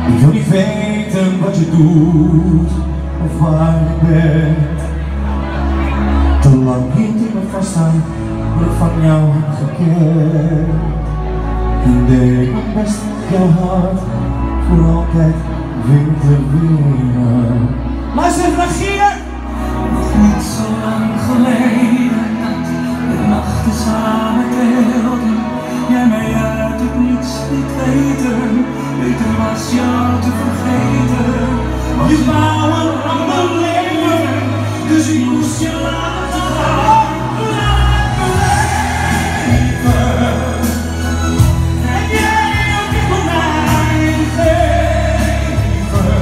Ik wil niet weten wat je doet of waar je bent. Te lang hield ik me vast aan wat ik van jou heb gekend. En deed ik mijn best jouw hart voor altijd weer te winnen. Luister even naar Gier! Nog niet zo lang geleden dat we nachten samen deelden. Jij mij uit het niets liet weten, beter was jou te vergeten. Je wou een ander leven, dus ik moest je laten gaan. Laat me leven. En jij ook echt voor mij geven.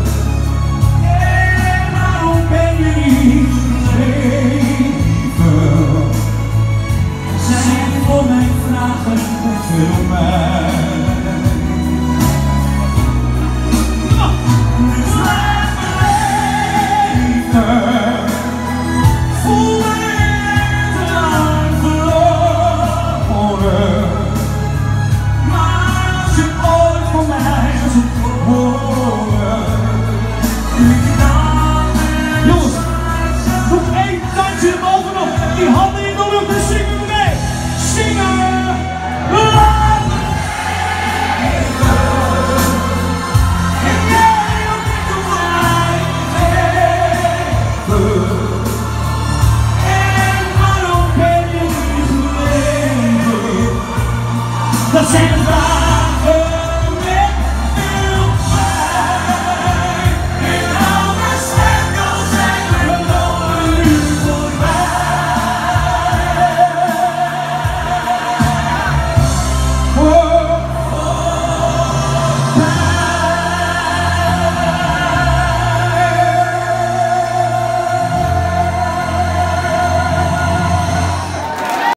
En waarom ben je niet gebleven? Zijn voor mijn vragen veel mij. Voel mij te lang verloren. Maar als je ooit voor mij zoekt horen, Jongens, nog één tandje bovenop. Die handen in de lucht en zingen we mee. Zingen! Dat zijn